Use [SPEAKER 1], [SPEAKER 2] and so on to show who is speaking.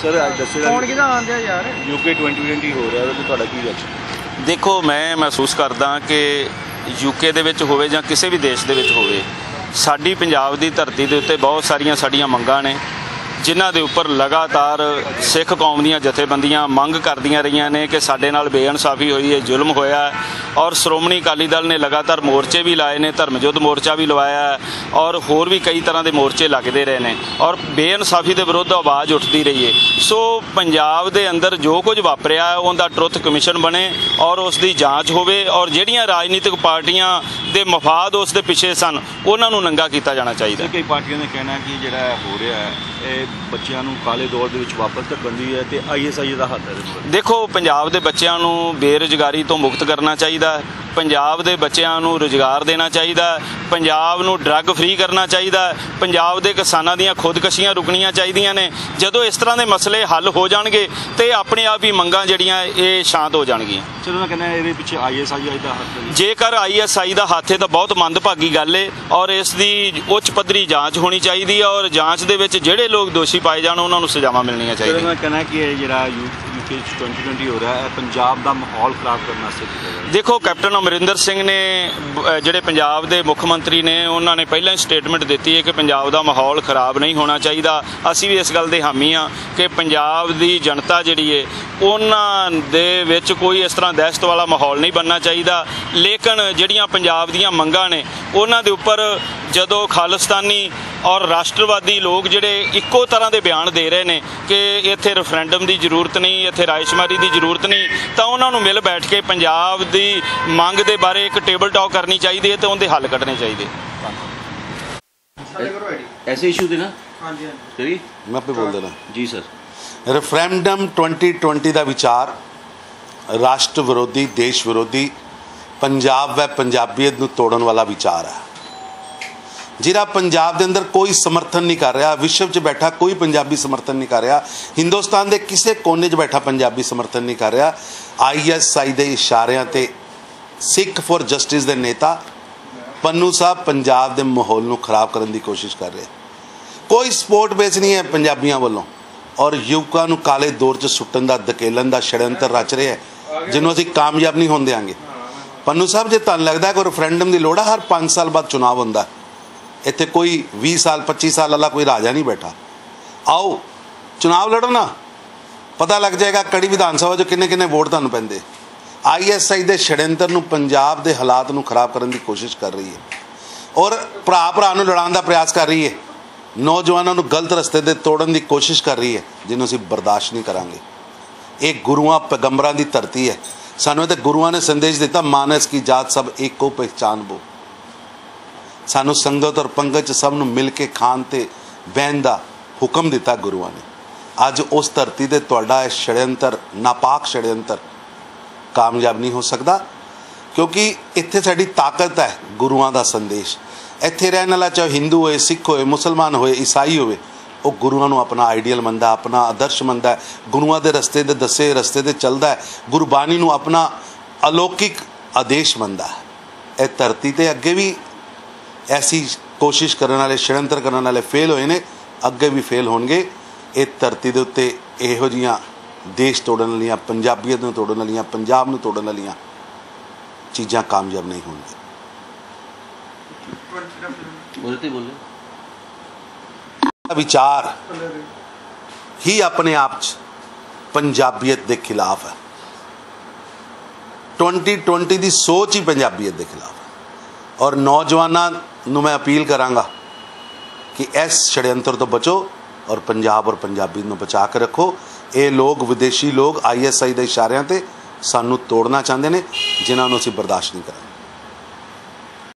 [SPEAKER 1] Sir अज दस्सेगा
[SPEAKER 2] कौन किहदा आंदे यार
[SPEAKER 1] यूके 2020 हो रहा है तो तुहाडा की रिएक्शन?
[SPEAKER 3] देखो मैं महसूस करदा कि यूके दे विच होवे जां किसी भी देश दे विच होवे, साडी पंजाब दी धरती दे उत्ते बहुत सारियां साडियां मंगां ने जिन्हां दे उपर लगातार सिख कौम दीयां जथेबंदियां मंग करदियां रहियां ने कि साडे नाल बेइनसाफी होई है, जुल्म होया है। और श्रोमणी अकाली दल ने लगातार मोर्चे भी लाए ने, धर्म युद्ध मोर्चा भी लवाया है और होर भी कई तरह के मोर्चे लगते रहे हैं और बेइनसाफी के विरुद्ध आवाज़ उठती रही है। सो पंजाब दे अंदर जो कुछ वापरिया है उनका ट्रुथ कमिशन बने और उसकी जाँच होवे और जिहड़ियां राजनीतिक पार्टियां दे मफाद उस दे पिछे सन उन्होंने नंगा किया जाना चाहिए।
[SPEAKER 1] कई पार्टियों ने कहना कि जिहड़ा हो रहा है बच्चों को काले दौर के वापस धक्कन दी है तो ISI का हੱਥ है।
[SPEAKER 3] देखो पंजाब के बच्चों को बेरोजगारी तो मुक्त करना चाहिए, पंजाब के बच्चों को रोजगार देना चाहिए, पंजाब को ड्रग फ्री करना चाहिए, पंजाब के किसानों दी खुदकशियां रुकनियां चाहिए ने। जदों इस तरह के मसले हल हो जाएंगे तो अपने आप ही मंगां जिहड़ियां ये शांत हो जाएगियां।
[SPEAKER 1] चलो मैं कहना ये पिछे ISI का हੱਥ है।
[SPEAKER 3] जेकर ISI का हੱਥ है तो बहुत मंदभागी गल है और इसकी उच्च पद्धरी जाँच होनी चाहिए और जाँच दे विच जिहड़े लोग दोषी पाए जाण उन्होंने सजावां मिलनियां चाहिए।
[SPEAKER 1] मैं कहना कि जिहड़ा यूके 2020 हो रहा है पंजाब का माहौल खराब करने वास्ते।
[SPEAKER 3] देखो कैप्टन अमरिंदर सिंह ने जिहड़े पंजाब के मुख मंत्री ने उन्होंने पहले ही स्टेटमेंट दी है कि पंजाब का माहौल खराब नहीं होना चाहिए। असी भी इस गल दे हामी हाँ कि पंजाब की जनता जिहड़ी है उन्हां दे विच कोई इस तरह दहशत वाला माहौल नहीं बनना चाहिए। लेकिन जिहड़ियां पंजाब दीयां मंगां ने उन्हां दे उपर जदों खालिस्तानी और राष्ट्रवादी लोग जिहड़े इक्को तरह के बयान दे रहे हैं कि इत्थे रेफरेंडम की जरूरत नहीं, इत्थे रायशुमारी की जरूरत नहीं, तो उन्होंने मिल बैठ के पंजाब की मंग के बारे एक टेबल टॉक करनी चाहिए तो उनके हल कढ़ने चाहिए।
[SPEAKER 1] ऐसे इशू दे ना
[SPEAKER 2] हाँ जी
[SPEAKER 1] करिए
[SPEAKER 4] मैं आपे बोल देना
[SPEAKER 1] जी सर।
[SPEAKER 4] रेफरेंडम 2020 का विचार राष्ट्र विरोधी, देश विरोधी, पंजाब व पंजाबीयत नूं तोड़न वाला विचार है जिहड़ा पंजाब के अंदर कोई समर्थन नहीं कर रहा, विश्व च बैठा कोई पंजाबी समर्थन नहीं कर रहा, हिंदुस्तान के किसी कोने च बैठा पंजाबी समर्थन नहीं कर रहा। ISI के इशारियां ते सिख फॉर जस्टिस के नेता पन्नू साहब पंजाब के माहौल नूं खराब करने की कोशिश कर रहे। कोई सपोर्ट बेस नहीं है पंजाबियों वालों और युवकों नूं काले दौर च सुट्टन का धकेलन का षड्यंत्र रच रहे हैं जिन्होंने असीं कामयाब नहीं होण देंगे। पन्नू साहब जे तुहानूं लगदा है कोई रेफरेंडम की लोड़ है, हर 5 साल बाद चुनाव होंदा, इत्थे कोई 20 साल 25 साल वाला कोई राजा नहीं बैठा। आओ चुनाव लड़ो ना, पता लग जाएगा कड़ी विधान सभा जो किन्ने किन्ने वोट तुहानूं पैंदे। ISI के षड्यंत्र नूं पंजाब के हालात नूं खराब करने की कोशिश कर रही है और भरा भरा नूं लड़ाउण दा प्रयास कर रही है, नौजवानों नूं गलत रस्ते ते तोड़न की कोशिश कर रही है जिन्हों असीं बर्दाश्त नहीं करांगे। एक गुरुआं पैगंबरां की धरती है, सानूं ते गुरुआं ने संदेश दिता मानस की जात सब एको पहचान बो। सानू संगत और पंगत सब नूं मिल के खान ते बहन दा हुक्म दिता गुरुआं ने। अज उस धरती ते तुहाडा षड्यंत्र, नापाक षड्यंत्र कामयाब नहीं हो सकता क्योंकि इत्थे साडी ताकत है गुरुआं दा संदेश। इत्थे रहने वाला चाहे हिंदू होए, सिख होए, मुसलमान होए, ईसाई होए, वो गुरुआं नूं अपना आइडियल मनदा, अपना आदर्श मनदा है, गुरुआं दे रस्ते दे दसे रस्ते ते चलदा है, गुरबाणी नूं अपना अलौकिक आदेश मनदा है। इह धरती ते अगे भी ऐसी कोशिश करने वाले, षड्यंत्र करने वाले फेल होए ने, अगे भी फेल होणगे। इस धरती के उत्ते इहो जिहियां देश तोड़न वालियां, पंजाबीयत नूं तोड़न वालियां, पंजाब नूं तोड़न वालियां चीज़ां कामयाब नहीं होणगीਆਂ। विचार ही अपने आप च पंजाबीयत के खिलाफ है। 2020 की सोच ही पंजाबीयत के खिलाफ है और नौजवानों नूं मैं अपील करांगा कि इस षड्यंत्र तो बचो और पंजाब और पंजाबी नूं बचा के रखो। ये लोग, विदेशी लोग ISI के इशारियां ते सानू तोड़ना चाहते हैं जिन्होंने असीं बर्दाश्त नहीं करेंगे।